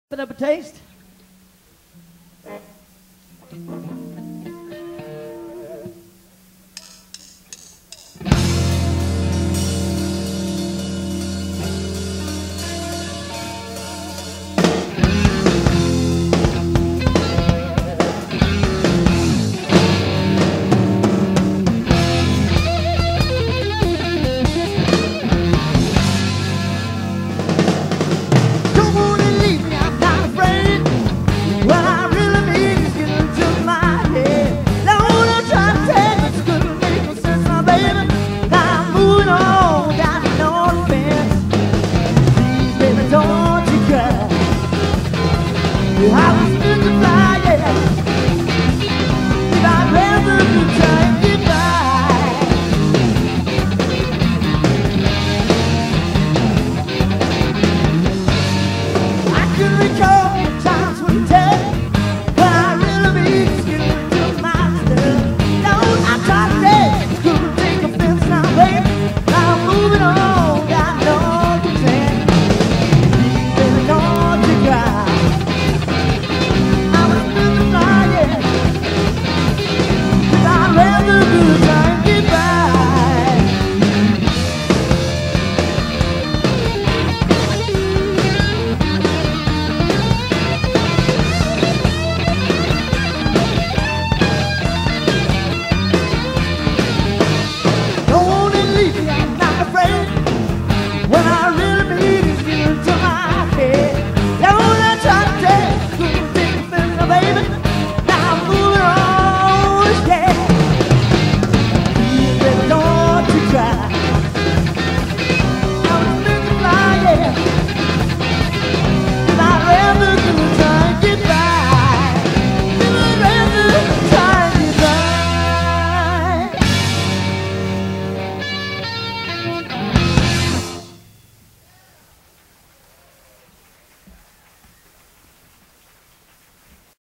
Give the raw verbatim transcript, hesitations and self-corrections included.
It up a taste. I was in the fire, if I'd rather be trying goodbye. I can recall the times when you tell but I really mean it's getting to my stuff. No, I tried to say, couldn't take offense now, baby. I'm moving on, got no pretend. There's no to cry.